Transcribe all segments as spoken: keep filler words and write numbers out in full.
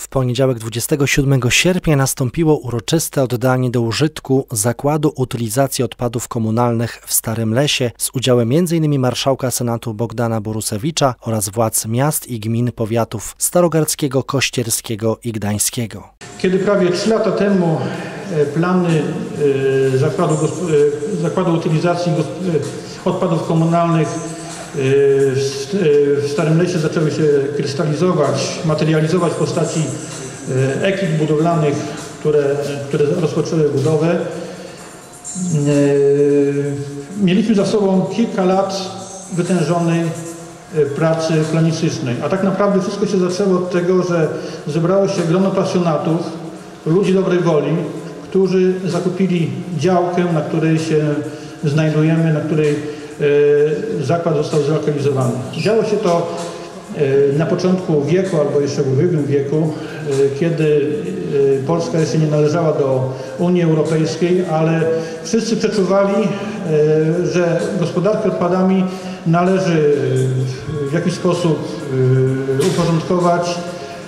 W poniedziałek dwudziestego siódmego sierpnia nastąpiło uroczyste oddanie do użytku Zakładu Utylizacji Odpadów Komunalnych w Starym Lesie z udziałem między innymi marszałka Senatu Bogdana Borusewicza oraz władz miast i gmin powiatów starogardzkiego, kościerskiego i gdańskiego. Kiedy prawie trzy lata temu plany Zakładu, Zakładu Utylizacji Odpadów Komunalnych w Starym Lesie zaczęły się krystalizować, materializować w postaci ekip budowlanych, które, które rozpoczęły budowę. Mieliśmy za sobą kilka lat wytężonej pracy planistycznej, a tak naprawdę wszystko się zaczęło od tego, że zebrało się grono pasjonatów, ludzi dobrej woli, którzy zakupili działkę, na której się znajdujemy, na której zakład został zlokalizowany. Działo się to na początku wieku, albo jeszcze w ubiegłym wieku, kiedy Polska jeszcze nie należała do Unii Europejskiej, ale wszyscy przeczuwali, że gospodarkę odpadami należy w jakiś sposób uporządkować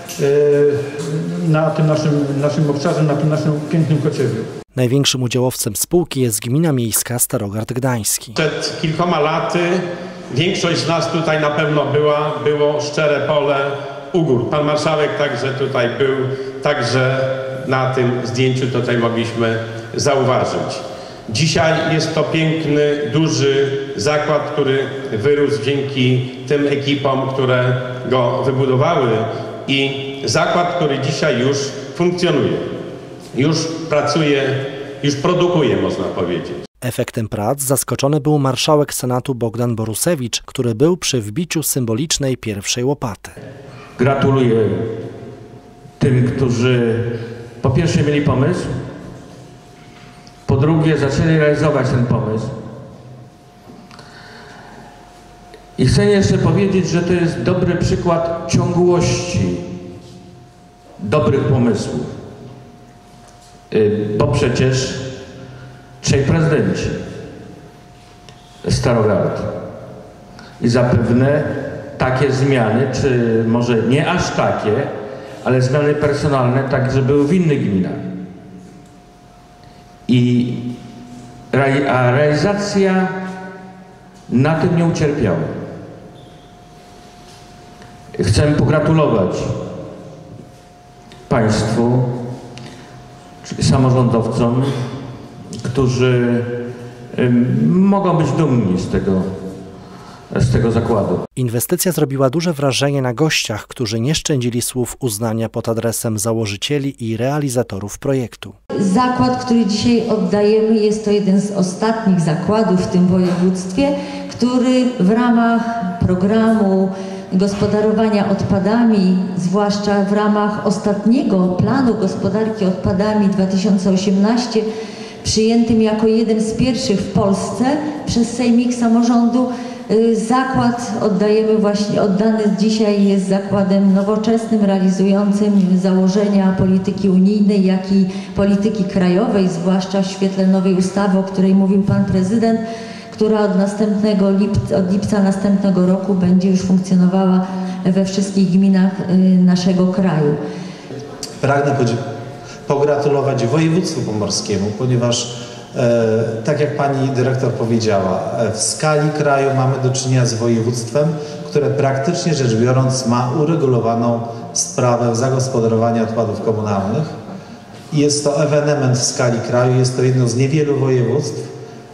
na tym naszym, naszym obszarze, na tym naszym pięknym Kociewiu. Największym udziałowcem spółki jest Gmina Miejska Starogard Gdański. Przed kilkoma laty większość z nas tutaj na pewno była, było szczere pole Ugór. Pan marszałek także tutaj był, także na tym zdjęciu tutaj mogliśmy zauważyć. Dzisiaj jest to piękny, duży zakład, który wyrósł dzięki tym ekipom, które go wybudowały, i zakład, który dzisiaj już funkcjonuje. Już pracuje, już produkuje, można powiedzieć. Efektem prac zaskoczony był marszałek Senatu Bogdan Borusewicz, który był przy wbiciu symbolicznej pierwszej łopaty. Gratuluję tym, którzy po pierwsze mieli pomysł, po drugie zaczęli realizować ten pomysł. I chcę jeszcze powiedzieć, że to jest dobry przykład ciągłości dobrych pomysłów. Bo przecież trzej prezydenci Starogard i zapewne takie zmiany, czy może nie aż takie, ale zmiany personalne także były w innych gminach. I a realizacja na tym nie ucierpiała. Chcę pogratulować Państwu, samorządowcom, którzy mogą być dumni z tego, z tego zakładu. Inwestycja zrobiła duże wrażenie na gościach, którzy nie szczędzili słów uznania pod adresem założycieli i realizatorów projektu. Zakład, który dzisiaj oddajemy, jest to jeden z ostatnich zakładów w tym województwie, który w ramach programu gospodarowania odpadami, zwłaszcza w ramach ostatniego planu gospodarki odpadami dwa tysiące osiemnaście, przyjętym jako jeden z pierwszych w Polsce przez Sejmik Samorządu, zakład oddajemy właśnie, oddany dzisiaj jest zakładem nowoczesnym, realizującym założenia polityki unijnej, jak i polityki krajowej, zwłaszcza w świetle nowej ustawy, o której mówił Pan Prezydent, która od następnego lipca, od lipca następnego roku będzie już funkcjonowała we wszystkich gminach naszego kraju. Pragnę pogratulować województwu pomorskiemu, ponieważ e, tak jak Pani Dyrektor powiedziała, w skali kraju mamy do czynienia z województwem, które praktycznie rzecz biorąc ma uregulowaną sprawę zagospodarowania odpadów komunalnych. I jest to ewenement w skali kraju, jest to jedno z niewielu województw.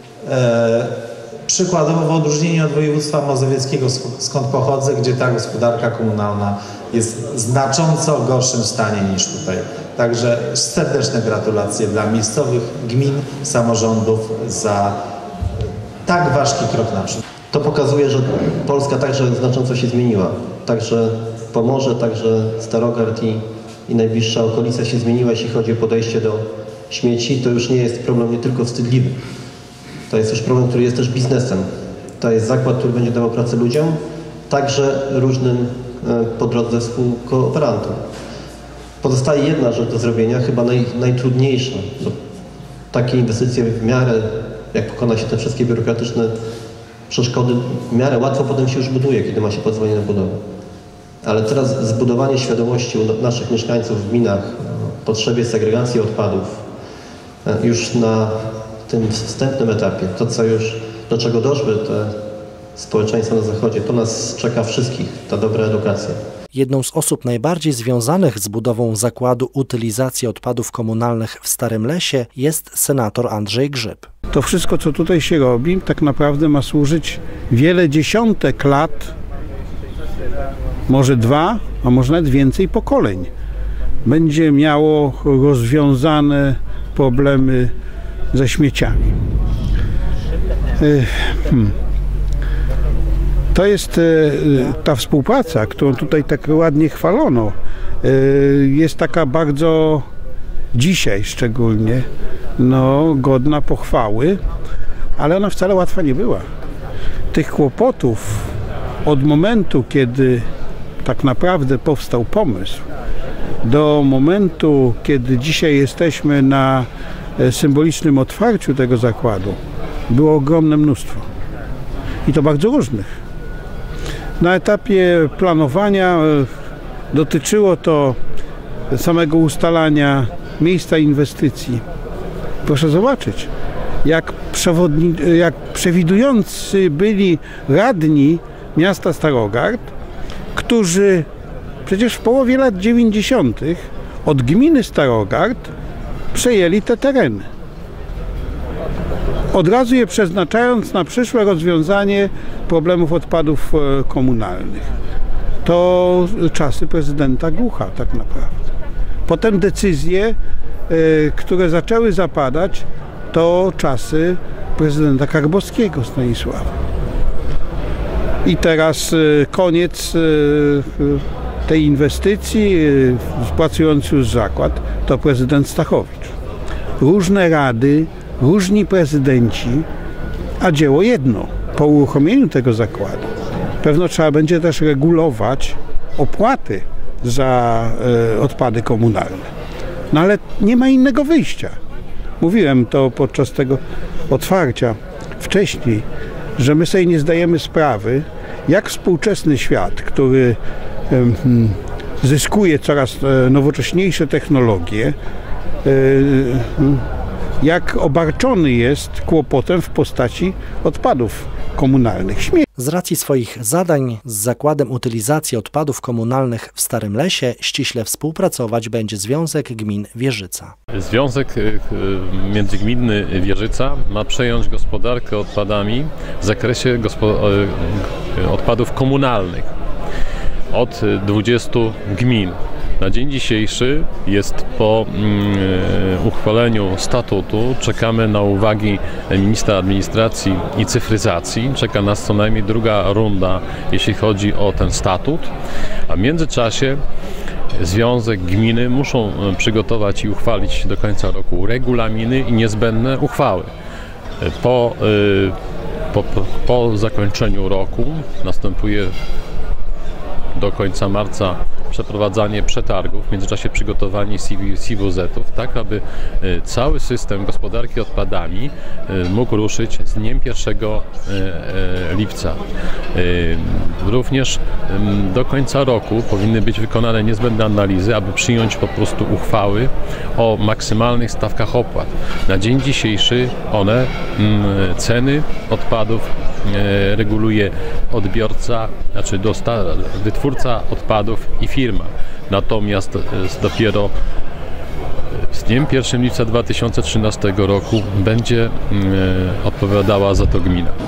E, Przykładowo w odróżnieniu od województwa mazowieckiego, skąd pochodzę, gdzie ta gospodarka komunalna jest w znacząco gorszym stanie niż tutaj. Także serdeczne gratulacje dla miejscowych gmin, samorządów za tak ważki krok naprzód. To pokazuje, że Polska także znacząco się zmieniła. Także Pomorze, także Starogard i, i najbliższa okolica się zmieniła, jeśli chodzi o podejście do śmieci. To już nie jest problem nie tylko wstydliwy. To jest też problem, który jest też biznesem. To jest zakład, który będzie dawał pracę ludziom, także różnym po drodze współkooperantom. Pozostaje jedna rzecz do zrobienia, chyba naj, najtrudniejsza. Takie inwestycje w miarę, jak pokona się te wszystkie biurokratyczne przeszkody, w miarę łatwo potem się już buduje, kiedy ma się pozwolenie na budowę. Ale teraz zbudowanie świadomości u naszych mieszkańców w gminach o potrzebie segregacji odpadów już na tym wstępnym etapie, to co już, do czego doszły te społeczeństwa na zachodzie, to nas czeka wszystkich, ta dobra edukacja. Jedną z osób najbardziej związanych z budową zakładu utylizacji odpadów komunalnych w Starym Lesie jest senator Andrzej Grzyb. To wszystko, co tutaj się robi, tak naprawdę ma służyć wiele dziesiątek lat, może dwa, a może nawet więcej pokoleń. Będzie miało rozwiązane problemy ze śmieciami. Hmm. To jest ta współpraca, którą tutaj tak ładnie chwalono. Jest taka bardzo dzisiaj szczególnie no, godna pochwały, ale ona wcale łatwa nie była. Tych kłopotów od momentu, kiedy tak naprawdę powstał pomysł, do momentu, kiedy dzisiaj jesteśmy na symbolicznym otwarciu tego zakładu, było ogromne mnóstwo. I to bardzo różnych. Na etapie planowania dotyczyło to samego ustalania miejsca inwestycji. Proszę zobaczyć, jak, przewodni- jak przewidujący byli radni miasta Starogard, którzy przecież w połowie lat dziewięćdziesiątych od gminy Starogard przejęli te tereny. Od razu je przeznaczając na przyszłe rozwiązanie problemów odpadów komunalnych. To czasy prezydenta Głucha tak naprawdę. Potem decyzje, które zaczęły zapadać, to czasy prezydenta Karbowskiego Stanisława. I teraz koniec tej inwestycji, pracując już zakład, to prezydent Stachowicz. Różne rady, różni prezydenci, a dzieło jedno. Po uruchomieniu tego zakładu pewno trzeba będzie też regulować opłaty za e, odpady komunalne. No ale nie ma innego wyjścia. Mówiłem to podczas tego otwarcia wcześniej, że my sobie nie zdajemy sprawy, jak współczesny świat, który e, zyskuje coraz nowocześniejsze technologie, e, jak obarczony jest kłopotem w postaci odpadów komunalnych. Śmie- Z racji swoich zadań z Zakładem Utylizacji Odpadów Komunalnych w Starym Lesie ściśle współpracować będzie Związek Gmin Wieżyca. Związek Międzygminny Wieżyca ma przejąć gospodarkę odpadami w zakresie gospo- odpadów komunalnych od dwudziestu gmin. Na dzień dzisiejszy jest po mm, uchwaleniu statutu, czekamy na uwagi ministra administracji i cyfryzacji. Czeka nas co najmniej druga runda, jeśli chodzi o ten statut, a w międzyczasie Związek Gminy muszą przygotować i uchwalić do końca roku regulaminy i niezbędne uchwały. Po, po, po, po zakończeniu roku następuje do końca marca przeprowadzanie przetargów, w międzyczasie przygotowanie C W Z-ów, tak aby cały system gospodarki odpadami mógł ruszyć z dniem pierwszego lipca. Również do końca roku powinny być wykonane niezbędne analizy, aby przyjąć po prostu uchwały o maksymalnych stawkach opłat. Na dzień dzisiejszy one ceny odpadów reguluje odbiorca, znaczy dosta- wytwórca odpadów i firma. Natomiast dopiero z dniem pierwszego lipca dwa tysiące trzynastego roku będzie odpowiadała za to gmina.